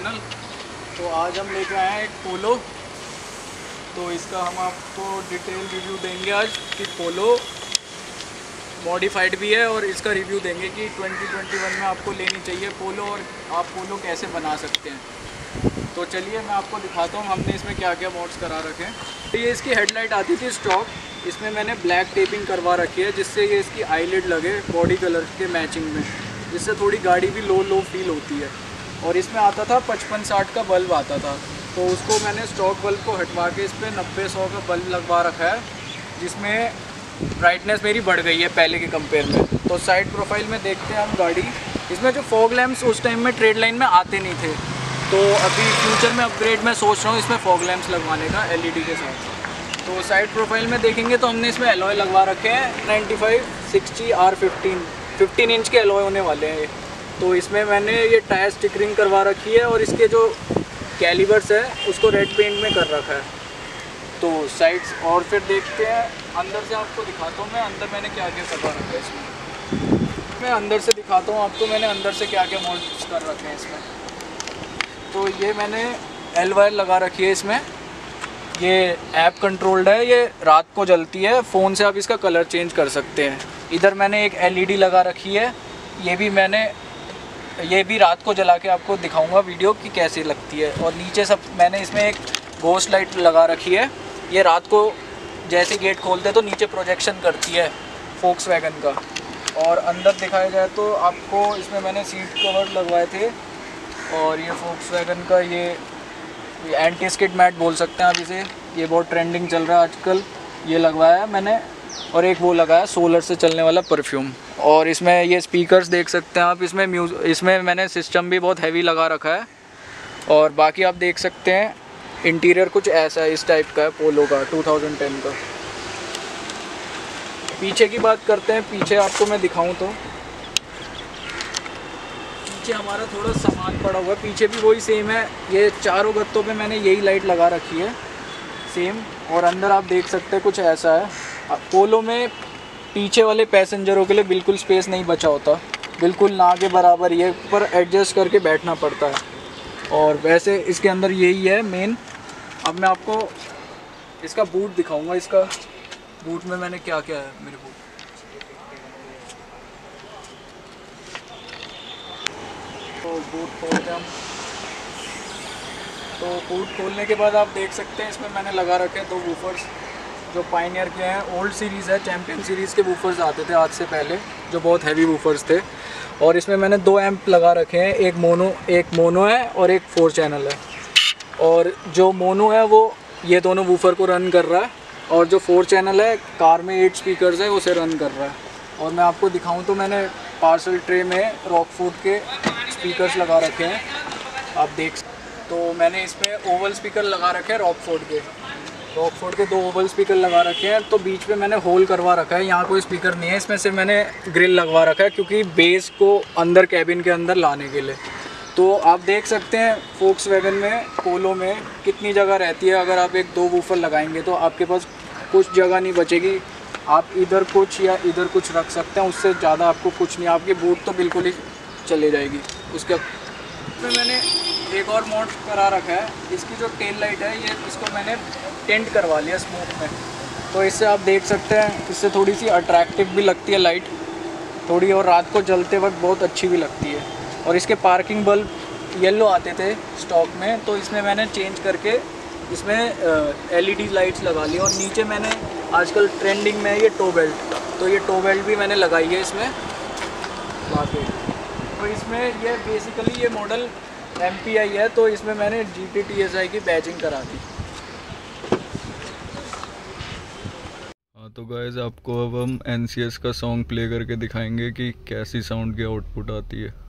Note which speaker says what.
Speaker 1: Channel. तो आज हम लेके आए हैं एक पोलो। तो इसका हम आपको डिटेल रिव्यू देंगे आज कि पोलो मॉडिफाइड भी है और इसका रिव्यू देंगे कि 2021 में आपको लेनी चाहिए पोलो और आप पोलो कैसे बना सकते हैं। तो चलिए मैं आपको दिखाता हूँ हमने इसमें क्या क्या मॉड्स करा रखे हैं। तो ये इसकी हेडलाइट आती थी स्टॉक, इसमें मैंने ब्लैक टेपिंग करवा रखी है जिससे ये इसकी आईलिड लगे बॉडी कलर के मैचिंग में, जिससे थोड़ी गाड़ी भी लो फील होती है। और इसमें आता था 55-60 का बल्ब आता था, तो उसको मैंने स्टॉक बल्ब को हटवा के इस पर 90-100 का बल्ब लगवा रखा है, जिसमें ब्राइटनेस मेरी बढ़ गई है पहले के कंपेयर में। तो साइड प्रोफाइल में देखते हैं हम गाड़ी, इसमें जो फॉग लैंप्स उस टाइम में ट्रेड लाइन में आते नहीं थे, तो अभी फ्यूचर में अपग्रेड मैं सोच रहा हूँ इसमें फॉग लैंप्स लगवाने का LED के साथ। तो साइड प्रोफाइल में देखेंगे तो हमने इसमें एलॉय लगवा रखे हैं 95-60 R15 इंच के एलॉय होने वाले हैं। तो इसमें मैंने ये टायर स्टिकरिंग करवा रखी है और इसके जो कैलिबर्स है उसको रेड पेंट में कर रखा है। तो साइड्स और फिर देखते हैं अंदर से, आपको दिखाता हूँ मैं अंदर मैंने क्या क्या करवा रखा है इसमें। मैं अंदर से दिखाता हूँ आपको मैंने अंदर से क्या क्या मॉड्स कर रखे हैं इसमें। तो ये मैंने एल वायर लगा रखी है इसमें, ये ऐप कंट्रोल्ड है, ये रात को जलती है, फ़ोन से आप इसका कलर चेंज कर सकते हैं। इधर मैंने एक LED लगा रखी है, ये भी रात को जला के आपको दिखाऊंगा वीडियो की कैसी लगती है। और नीचे सब मैंने इसमें एक घोस्ट लाइट लगा रखी है, ये रात को जैसे गेट खोलते तो नीचे प्रोजेक्शन करती है फोक्सवैगन का। और अंदर दिखाया जाए तो आपको इसमें मैंने सीट कवर लगवाए थे, और ये फोक्सवैगन का ये एंटी स्किड मैट बोल सकते हैं आप इसे, ये बहुत ट्रेंडिंग चल रहा है आजकल, ये लगवाया है मैंने। और एक वो लगाया सोलर से चलने वाला परफ्यूम। और इसमें ये स्पीकर्स देख सकते हैं आप, इसमें मैंने सिस्टम भी बहुत हैवी लगा रखा है। और बाकी आप देख सकते हैं इंटीरियर कुछ ऐसा है, इस टाइप का है पोलो का 2010 का। पीछे की बात करते हैं, पीछे आपको मैं दिखाऊं तो पीछे हमारा थोड़ा सामान पड़ा हुआ है, पीछे भी वही सेम है, ये चारों गत्तों पे मैंने यही लाइट लगा रखी है सेम। और अंदर आप देख सकते हैं कुछ ऐसा है। पोलो में पीछे वाले पैसेंजरों के लिए बिल्कुल स्पेस नहीं बचा होता, बिल्कुल ना के बराबर, ये पर एडजस्ट करके बैठना पड़ता है। और वैसे इसके अंदर यही है मेन। अब मैं आपको इसका बूट दिखाऊंगा, इसका बूट में मैंने क्या क्या है मेरे बूट। तो बूट खोलते हम, तो बूट खोलने के बाद आप देख सकते हैं इसमें मैंने लगा रखे हैं 2 वूफर्स जो पायनियर के हैं, ओल्ड सीरीज़ है, चैम्पियन सीरीज़ के वूफर्स आते थे आज से पहले जो बहुत हैवी वूफर्स थे। और इसमें मैंने 2 एम्प लगा रखे हैं, एक मोनो है और एक 4 चैनल है। और जो मोनो है वो ये दोनों वूफर को रन कर रहा है, और जो 4 चैनल है कार में 8 स्पीकर्स है उसे रन कर रहा है। और मैं आपको दिखाऊं तो मैंने पार्सल ट्रे में रॉकफोर्ड के स्पीकर्स लगा रखे हैं, आप देख। तो मैंने इसमें ओवल स्पीकर लगा रखे हैं रॉकफोर्ड के 2 ओवल स्पीकर लगा रखे हैं। तो बीच में मैंने होल करवा रखा है, यहाँ कोई स्पीकर नहीं है, इसमें सिर्फ मैंने ग्रिल लगवा रखा है क्योंकि बेस को अंदर कैबिन के अंदर लाने के लिए। तो आप देख सकते हैं फोक्सवैगन में, पोलो में कितनी जगह रहती है। अगर आप 1-2 वूफर लगाएंगे तो आपके पास कुछ जगह नहीं बचेगी, आप इधर कुछ या इधर कुछ रख सकते हैं, उससे ज़्यादा आपको कुछ नहीं, आपकी बूट तो बिल्कुल ही चले जाएगी। उसके में मैंने एक और मोड करा रखा है, इसकी जो टेल लाइट है ये इसको मैंने टेंट करवा लिया स्मोक में। तो इससे आप देख सकते हैं इससे थोड़ी सी अट्रैक्टिव भी लगती है लाइट थोड़ी, और रात को जलते वक्त बहुत अच्छी भी लगती है। और इसके पार्किंग बल्ब येलो आते थे स्टॉक में, तो इसमें मैंने चेंज करके इसमें LED लाइट्स लगा ली। और नीचे मैंने आजकल ट्रेंडिंग में ये टो बेल्ट, तो ये टो बेल्ट भी मैंने लगाई है इसमें लाके। तो इसमें ये बेसिकली ये मॉडल MPI है, तो इसमें मैंने GT TSI की बैजिंग करा दी।
Speaker 2: हाँ तो गाइस आपको अब हम NCS का सॉन्ग प्ले करके दिखाएंगे कि कैसी साउंड की आउटपुट आती है।